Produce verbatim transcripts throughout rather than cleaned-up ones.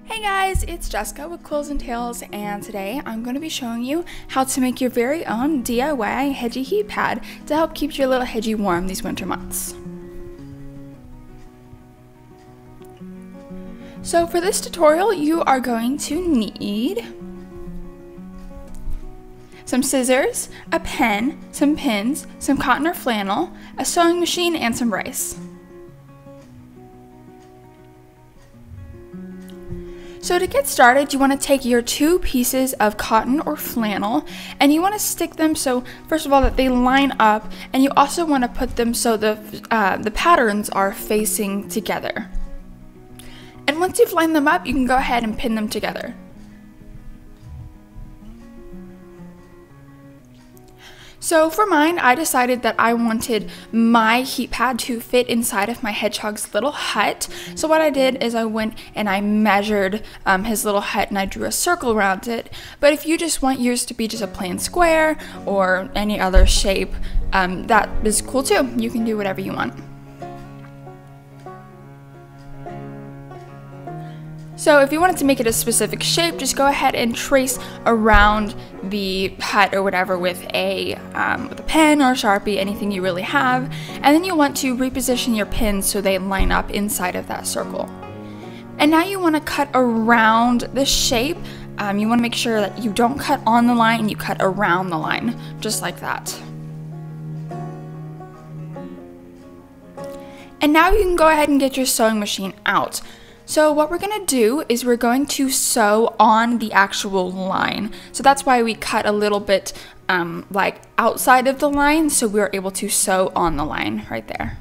Hey guys, it's Jessica with Quills and Tails, and today I'm going to be showing you how to make your very own D I Y Hedgie Heat Pad to help keep your little hedgie warm these winter months. So for this tutorial, you are going to need some scissors, a pen, some pins, some cotton or flannel, a sewing machine, and some rice. So to get started, you want to take your two pieces of cotton or flannel and you want to stick them so, first of all, that they line up, and you also want to put them so the, uh, the patterns are facing together. And once you've lined them up, you can go ahead and pin them together. So for mine, I decided that I wanted my heat pad to fit inside of my hedgehog's little hut. So what I did is I went and I measured um, his little hut and I drew a circle around it. But if you just want yours to be just a plain square or any other shape, um, that is cool too. You can do whatever you want. So if you wanted to make it a specific shape, just go ahead and trace around the hut or whatever with a, um, with a pen or a Sharpie, anything you really have. And then you want to reposition your pins so they line up inside of that circle. And now you want to cut around the shape. Um, you want to make sure that you don't cut on the line, you cut around the line, just like that. And now you can go ahead and get your sewing machine out. So what we're going to do is we're going to sew on the actual line. So that's why we cut a little bit um, like outside of the line, so we're able to sew on the line right there.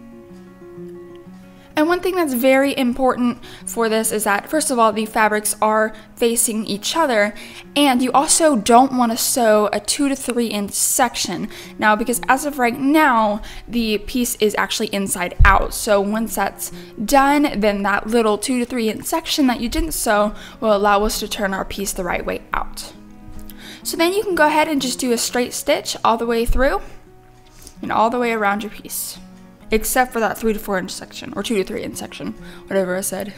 And one thing that's very important for this is that, first of all, the fabrics are facing each other, and you also don't want to sew a two to three inch section. Now, because as of right now, the piece is actually inside out. So once that's done, then that little two to three inch section that you didn't sew will allow us to turn our piece the right way out. So then you can go ahead and just do a straight stitch all the way through and all the way around your piece. Except for that three to four inch section, or two to three inch section, whatever I said.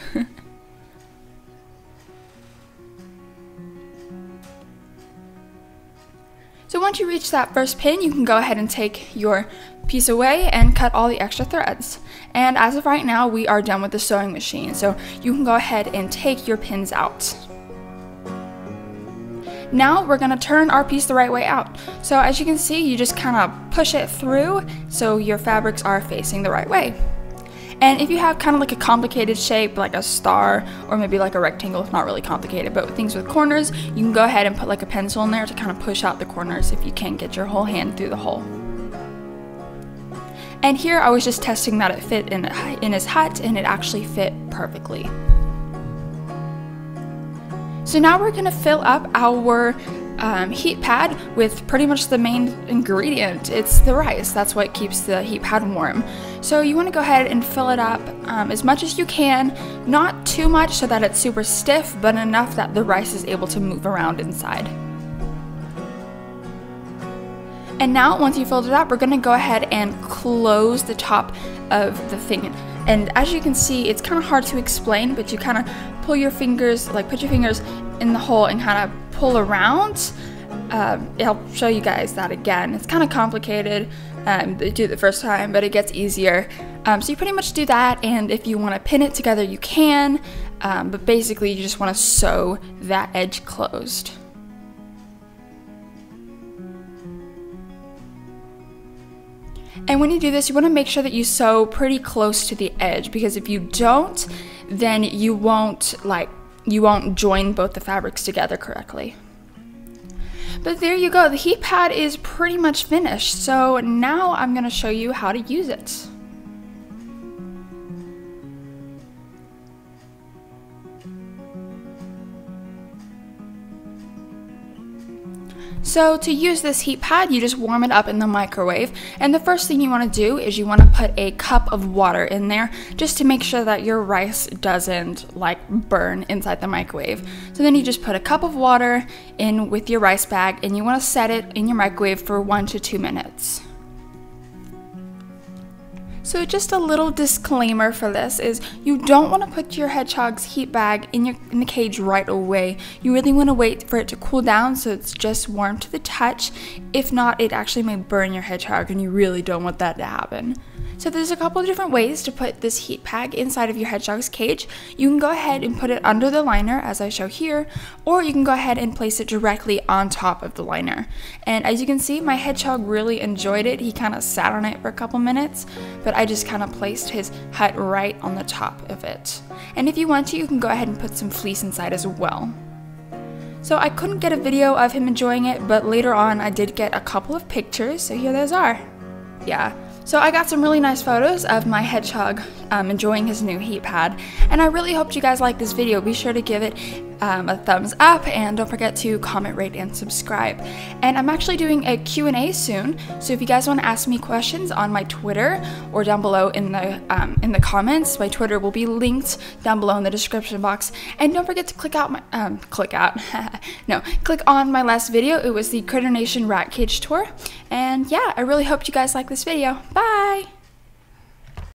So once you reach that first pin, you can go ahead and take your piece away and cut all the extra threads. And as of right now, we are done with the sewing machine, so you can go ahead and take your pins out. Now we're gonna turn our piece the right way out. So as you can see, you just kind of push it through so your fabrics are facing the right way. And if you have kind of like a complicated shape, like a star or maybe like a rectangle, it's not really complicated, but with things with corners, you can go ahead and put like a pencil in there to kind of push out the corners if you can't get your whole hand through the hole. And here I was just testing that it fit in, in his hut, and it actually fit perfectly. So now we're going to fill up our um, heat pad with pretty much the main ingredient. It's the rice. That's what keeps the heat pad warm. So you want to go ahead and fill it up um, as much as you can, not too much so that it's super stiff, but enough that the rice is able to move around inside. And now once you filled it up, we're going to go ahead and close the top of the thing. And as you can see, it's kind of hard to explain, but you kind of pull your fingers, like put your fingers in the hole and kind of pull around. Um, I'll show you guys that again. It's kind of complicated um, to do it the first time, but it gets easier. Um, so you pretty much do that, and if you want to pin it together, you can, um, but basically you just want to sew that edge closed. And when you do this, you want to make sure that you sew pretty close to the edge, because if you don't, then you won't like you won't join both the fabrics together correctly. But there you go, the heat pad is pretty much finished. So now I'm going to show you how to use it. So to use this heat pad, you just warm it up in the microwave, and the first thing you want to do is you want to put a cup of water in there just to make sure that your rice doesn't like burn inside the microwave. So then you just put a cup of water in with your rice bag, and you want to set it in your microwave for one to two minutes. So just a little disclaimer for this is you don't want to put your hedgehog's heat bag in your in the cage right away. You really want to wait for it to cool down so it's just warm to the touch. If not, it actually may burn your hedgehog and you really don't want that to happen. So there's a couple of different ways to put this heat pad inside of your hedgehog's cage. You can go ahead and put it under the liner as I show here, or you can go ahead and place it directly on top of the liner. And as you can see, my hedgehog really enjoyed it. He kind of sat on it for a couple minutes, but I just kind of placed his hut right on the top of it. And if you want to, you can go ahead and put some fleece inside as well. So I couldn't get a video of him enjoying it, but later on I did get a couple of pictures, so here those are. Yeah. So I got some really nice photos of my hedgehog um, enjoying his new heat pad, and I really hoped you guys liked this video. Be sure to give it um, a thumbs up, and don't forget to comment, rate, and subscribe. And I'm actually doing a Q and A soon, so if you guys want to ask me questions on my Twitter or down below in the um, in the comments, my Twitter will be linked down below in the description box. And don't forget to click out my um, click out no click on my last video. It was the Critter Nation Rat Cage tour, and yeah, I really hope you guys like this video. Bye!